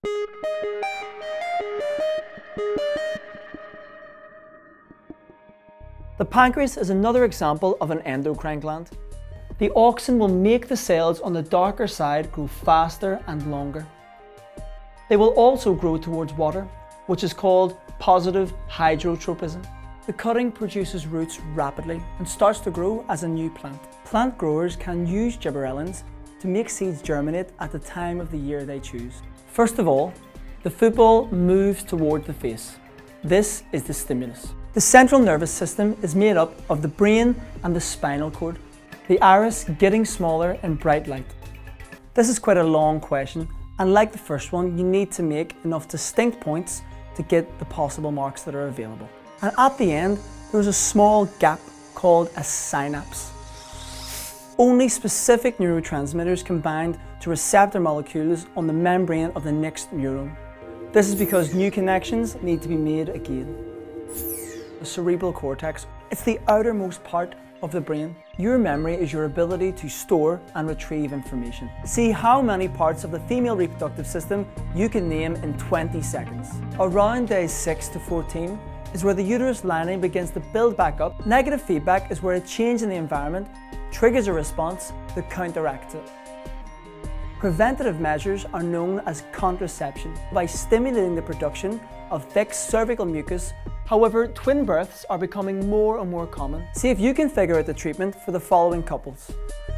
The pancreas is another example of an endocrine gland. The auxin will make the cells on the darker side grow faster and longer. They will also grow towards water, which is called positive hydrotropism. The cutting produces roots rapidly and starts to grow as a new plant. Plant growers can use gibberellins to make seeds germinate at the time of the year they choose. First of all, the football moves toward the face. This is the stimulus. The central nervous system is made up of the brain and the spinal cord, the iris getting smaller in bright light. This is quite a long question, and like the first one, you need to make enough distinct points to get the possible marks that are available. And at the end, there's a small gap called a synapse. Only specific neurotransmitters can bind to receptor molecules on the membrane of the next neuron. This is because new connections need to be made again. The cerebral cortex, it's the outermost part of the brain. Your memory is your ability to store and retrieve information. See how many parts of the female reproductive system you can name in 20 seconds. Around days 6 to 14 is where the uterus lining begins to build back up. Negative feedback is where a change in the environment triggers a response that counteracts it. Preventative measures are known as contraception by stimulating the production of thick cervical mucus. However, twin births are becoming more and more common. See if you can figure out the treatment for the following couples.